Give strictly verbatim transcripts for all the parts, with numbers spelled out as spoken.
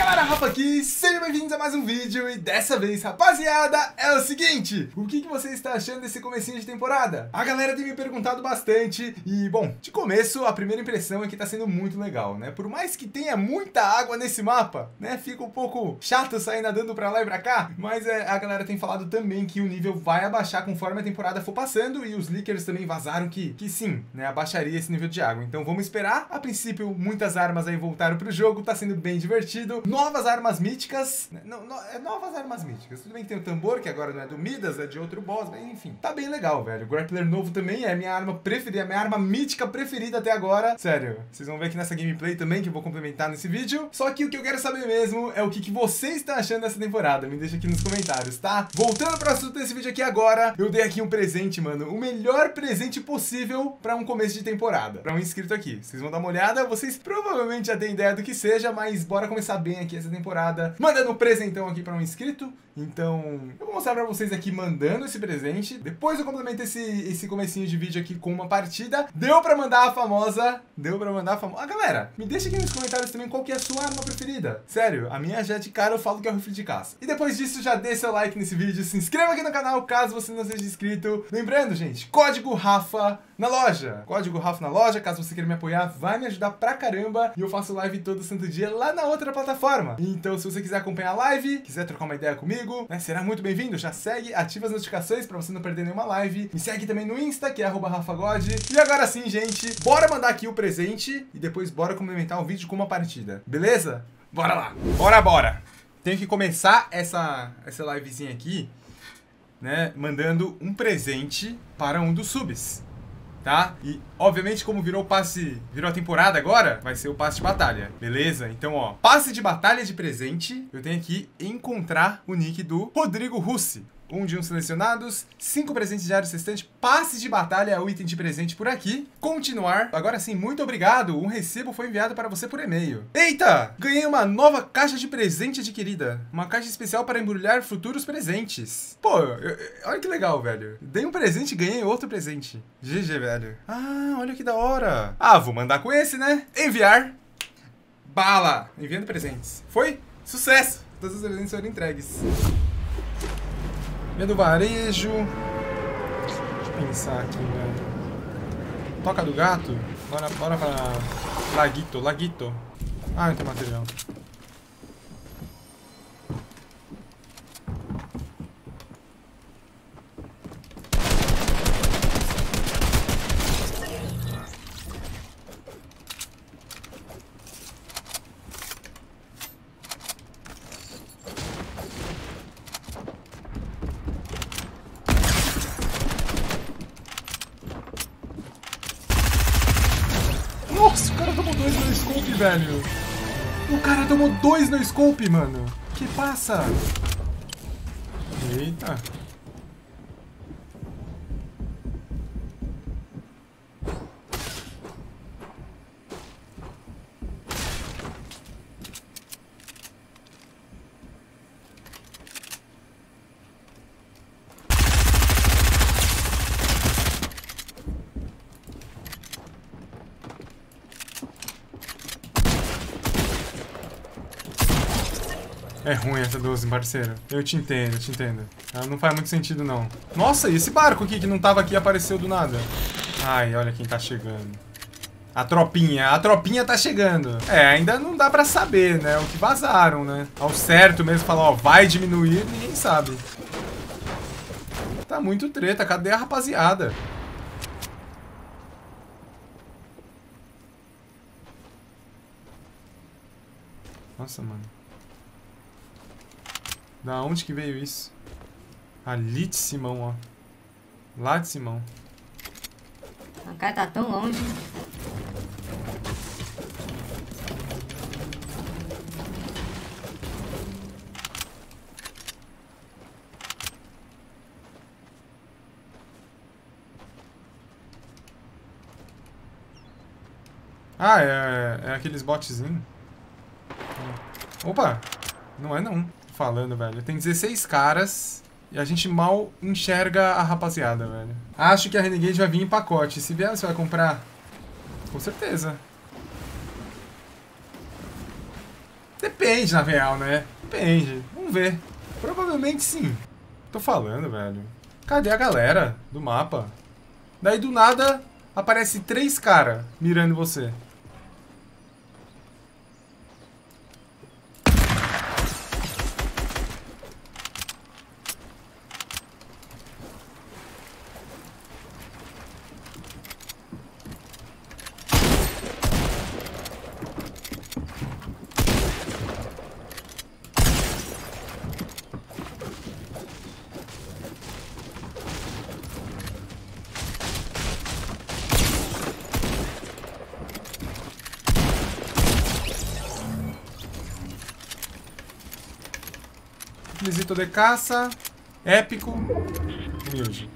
galera, Rafa aqui, sejam bem-vindos a mais um vídeo. E dessa vez, rapaziada, é o seguinte: o que, que você está achando desse comecinho de temporada? A galera tem me perguntado bastante e, bom, de começo a primeira impressão é que tá sendo muito legal, né? Por mais que tenha muita água nesse mapa, né? Fica um pouco chato sair nadando pra lá e pra cá, mas é, a galera tem falado também que o nível vai abaixar conforme a temporada for passando, e os leakers também vazaram que, que sim, né? Abaixaria esse nível de água. Então vamos esperar. A princípio, muitas armas aí voltaram pro jogo, tá sendo bem divertido. Novas armas míticas, né? Não, não, é novas armas míticas. Tudo bem que tem o tambor, que agora não é do Midas, é de outro boss, mas enfim, tá bem legal, velho. O grappler novo também é a minha arma preferida, a minha arma mítica preferida até agora. Sério, vocês vão ver aqui nessa gameplay também, que eu vou complementar nesse vídeo. Só que o que eu quero saber mesmo é o que, que vocês estão achando dessa temporada. Me deixa aqui nos comentários, tá? Voltando pro assunto desse vídeo aqui agora, eu dei aqui um presente, mano. O melhor presente possível pra um começo de temporada, pra um inscrito aqui. Vocês vão dar uma olhada, vocês provavelmente já têm ideia do que seja, mas bora começar bem aqui essa temporada, mandando um presentão aqui pra um inscrito. Então, eu vou mostrar pra vocês aqui mandando esse presente. Depois eu complemento esse, esse comecinho de vídeo aqui com uma partida. Deu pra mandar a famosa... Deu pra mandar a famosa... Ah, galera, me deixa aqui nos comentários também qual que é a sua arma preferida. Sério, a minha já de cara eu falo que é o rifle de caça. E depois disso, já dê seu like nesse vídeo, se inscreva aqui no canal caso você não seja inscrito. Lembrando, gente, código Rafa na loja. Código Rafa na loja, caso você queira me apoiar, vai me ajudar pra caramba. E eu faço live todo santo dia lá na outra plataforma. Então, se você quiser acompanhar a live, quiser trocar uma ideia comigo, né, será muito bem-vindo. Já segue, ativa as notificações pra você não perder nenhuma live. Me segue também no Insta, que é arroba rafagod. E agora sim, gente, bora mandar aqui o presente e depois bora complementar o vídeo com uma partida. Beleza? Bora lá. Bora, bora. Tenho que começar essa, essa livezinha aqui, né, mandando um presente para um dos subs, tá? E, obviamente, como virou o passe, virou a temporada agora, vai ser o passe de batalha, beleza? Então, ó, passe de batalha de presente, eu tenho que encontrar o nick do Rodrigo Russi. Um de uns selecionados, cinco presentes diários restantes, passe de batalha é o item de presente por aqui. Continuar. Agora sim, muito obrigado. Um recibo foi enviado para você por e-mail. Eita! Ganhei uma nova caixa de presente adquirida. Uma caixa especial para embrulhar futuros presentes. Pô, eu, eu, olha que legal, velho. Dei um presente e ganhei outro presente. G G, velho. Ah, olha que da hora. Ah, vou mandar com esse, né? Enviar. Bala. Enviando presentes. Foi? Sucesso. Todos os presentes foram entregues. Medo varejo. Deixa eu pensar aqui, velho. Toca do gato. Bora, bora pra Laguito, Laguito. Ah, não tem material. Nossa, o cara tomou dois no scope, velho. O cara tomou dois no scope, mano. Que passa? Eita. É ruim essa doze, parceiro. Eu te entendo, eu te entendo. Ela não faz muito sentido, não. Nossa, e esse barco aqui que não tava aqui apareceu do nada? Ai, olha quem tá chegando. A tropinha, a tropinha tá chegando. É, ainda não dá pra saber, né? O que vazaram, né? Ao certo mesmo, falar, ó, vai diminuir, ninguém sabe. Tá muito treta, cadê a rapaziada? Nossa, mano. Da onde que veio isso? Ali de Simão, ó. Lá de Simão. O cara tá tão longe. Ah, é, é aqueles botzinhos. Opa! Não é não. Tô falando, velho. Tem dezesseis caras e a gente mal enxerga a rapaziada, velho. Acho que a Renegade vai vir em pacote. Se vier, você vai comprar? Com certeza. Depende, na real, né? Depende. Vamos ver. Provavelmente sim. Tô falando, velho. Cadê a galera do mapa? Daí do nada aparece três caras mirando você. Visito de caça, épico, humilde.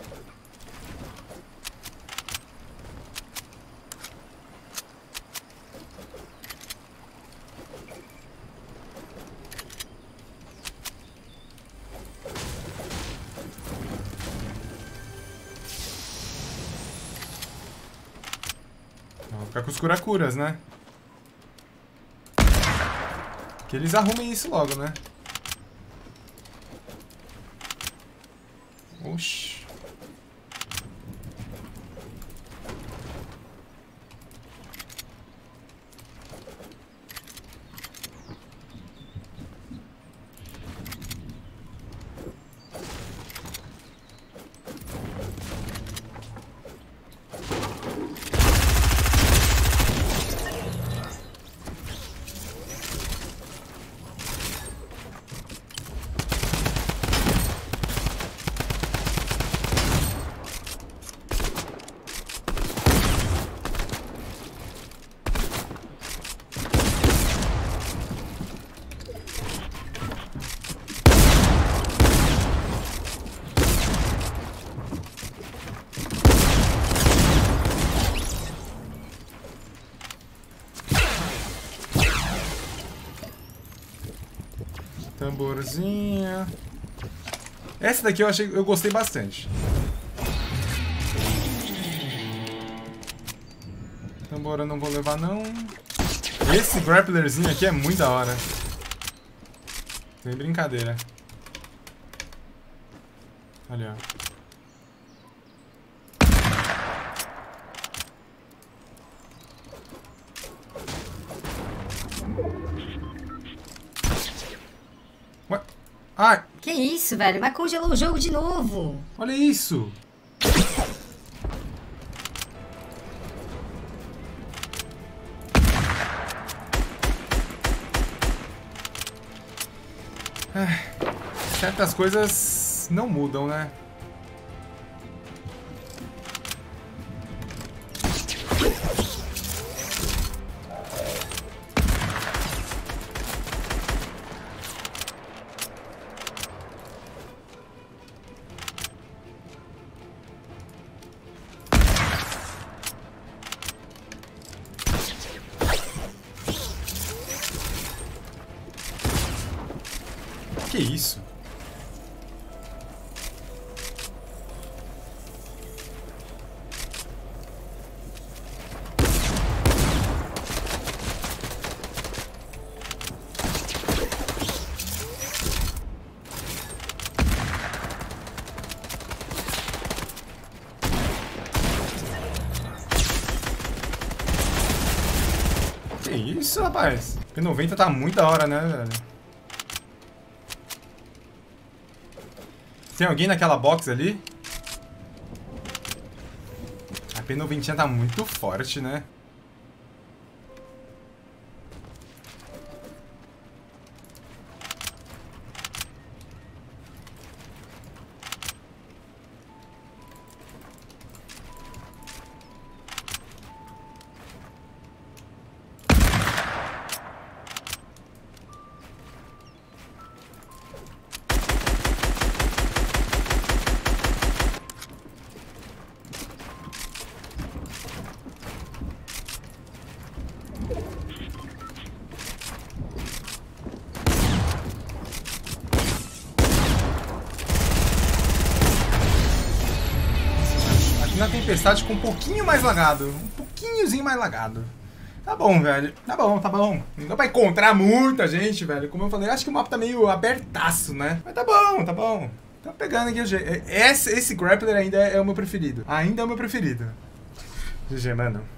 Vou ficar com os curacuras, né? Que eles arrumem isso logo, né? Oxi. Tamborzinha. Essa daqui eu achei, eu gostei bastante. Tambor eu não vou levar não. Esse grapplerzinho aqui é muito da hora. Sem brincadeira. Olha, ó. Ué? Ai! Que isso, velho? Mas congelou o jogo de novo. Olha isso! Ai, certas coisas não mudam, né? Que isso? Que isso, rapaz? P noventa tá muito da hora, né, velho? Tem alguém naquela box ali? A P noventa tá muito forte, né? Na tempestade com um pouquinho mais lagado. Um pouquinhozinho mais lagado. Tá bom, velho. Tá bom, tá bom. Não dá pra encontrar muita gente, velho. Como eu falei, acho que o mapa tá meio abertaço, né? Mas tá bom, tá bom. Tá pegando aqui o jeito. Esse, esse grappler ainda é o meu preferido. Ainda é o meu preferido. G G, mano.